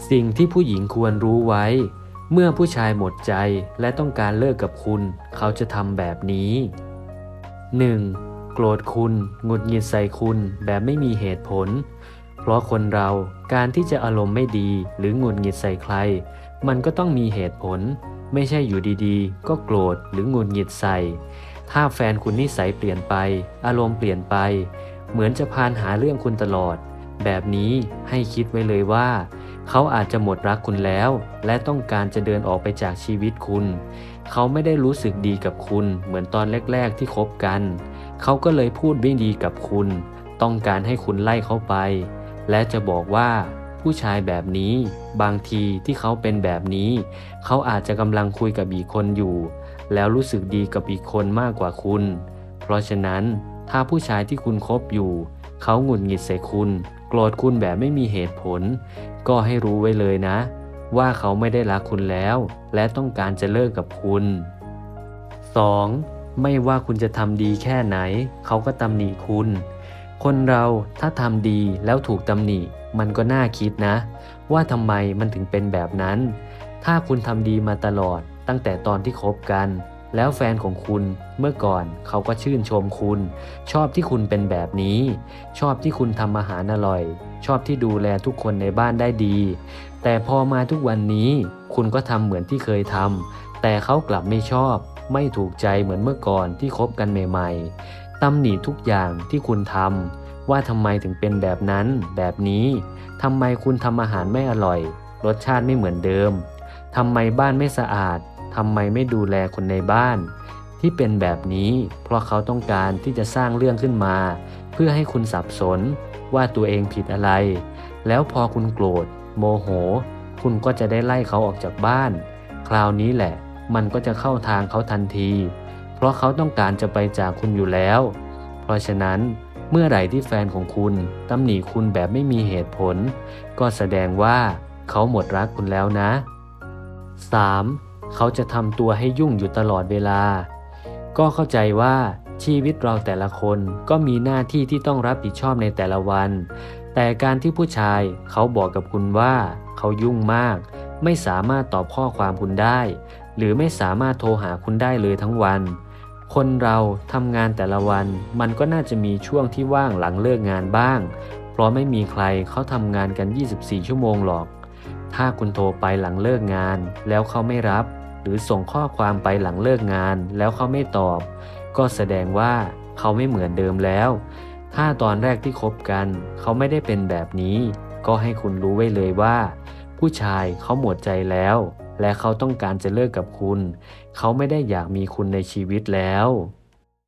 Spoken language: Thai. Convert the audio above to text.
สิ่งที่ผู้หญิงควรรู้ไว้เมื่อผู้ชายหมดใจและต้องการเลิกกับคุณเขาจะทำแบบนี้ 1. โกรธคุณหงุดหงิดใส่คุณแบบไม่มีเหตุผลเพราะคนเราการที่จะอารมณ์ไม่ดีหรือหงุดหงิดใส่ใครมันก็ต้องมีเหตุผลไม่ใช่อยู่ดีๆก็โกรธหรือหงุดหงิดใส่ถ้าแฟนคุณนิสัยเปลี่ยนไปอารมณ์เปลี่ยนไปเหมือนจะพานหาเรื่องคุณตลอดแบบนี้ให้คิดไว้เลยว่าเขาอาจจะหมดรักคุณแล้วและต้องการจะเดินออกไปจากชีวิตคุณเขาไม่ได้รู้สึกดีกับคุณเหมือนตอนแรกๆที่คบกันเขาก็เลยพูดไม่ดีกับคุณต้องการให้คุณไล่เขาไปและจะบอกว่าผู้ชายแบบนี้บางทีที่เขาเป็นแบบนี้เขาอาจจะกำลังคุยกับอีกคนอยู่แล้วรู้สึกดีกับอีกคนมากกว่าคุณเพราะฉะนั้นถ้าผู้ชายที่คุณคบอยู่เขาหงุดหงิดใส่คุณโกรธคุณแบบไม่มีเหตุผลก็ให้รู้ไว้เลยนะว่าเขาไม่ได้รักคุณแล้วและต้องการจะเลิกกับคุณ 2. ไม่ว่าคุณจะทำดีแค่ไหนเขาก็ตำหนิคุณคนเราถ้าทำดีแล้วถูกตำหนิมันก็น่าคิดนะว่าทำไมมันถึงเป็นแบบนั้นถ้าคุณทำดีมาตลอดตั้งแต่ตอนที่คบกันแล้วแฟนของคุณเมื่อก่อนเขาก็ชื่นชมคุณชอบที่คุณเป็นแบบนี้ชอบที่คุณทำอาหารอร่อยชอบที่ดูแลทุกคนในบ้านได้ดีแต่พอมาทุกวันนี้คุณก็ทำเหมือนที่เคยทำแต่เขากลับไม่ชอบไม่ถูกใจเหมือนเมื่อก่อนที่คบกันใหม่ๆตำหนิทุกอย่างที่คุณทำว่าทำไมถึงเป็นแบบนั้นแบบนี้ทำไมคุณทำอาหารไม่อร่อยรสชาติไม่เหมือนเดิมทำไมบ้านไม่สะอาดทำไมไม่ดูแลคนในบ้านที่เป็นแบบนี้เพราะเขาต้องการที่จะสร้างเรื่องขึ้นมาเพื่อให้คุณสับสนว่าตัวเองผิดอะไรแล้วพอคุณโกรธโมโหคุณก็จะได้ไล่เขาออกจากบ้านคราวนี้แหละมันก็จะเข้าทางเขาทันทีเพราะเขาต้องการจะไปจากคุณอยู่แล้วเพราะฉะนั้นเมื่อไหร่ที่แฟนของคุณตำหนิคุณแบบไม่มีเหตุผลก็แสดงว่าเขาหมดรักคุณแล้วนะ 3. เขาจะทำตัวให้ยุ่งอยู่ตลอดเวลาก็เข้าใจว่าชีวิตเราแต่ละคนก็มีหน้าที่ที่ต้องรับผิดชอบในแต่ละวันแต่การที่ผู้ชายเขาบอกกับคุณว่าเขายุ่งมากไม่สามารถตอบข้อความคุณได้หรือไม่สามารถโทรหาคุณได้เลยทั้งวันคนเราทำงานแต่ละวันมันก็น่าจะมีช่วงที่ว่างหลังเลิกงานบ้างเพราะไม่มีใครเขาทำงานกัน24ชั่วโมงหรอกถ้าคุณโทรไปหลังเลิกงานแล้วเขาไม่รับหรือส่งข้อความไปหลังเลิกงานแล้วเขาไม่ตอบก็แสดงว่าเขาไม่เหมือนเดิมแล้วถ้าตอนแรกที่คบกันเขาไม่ได้เป็นแบบนี้ก็ให้คุณรู้ไว้เลยว่าผู้ชายเขาหมดใจแล้วและเขาต้องการจะเลิกกับคุณเขาไม่ได้อยากมีคุณในชีวิตแล้ว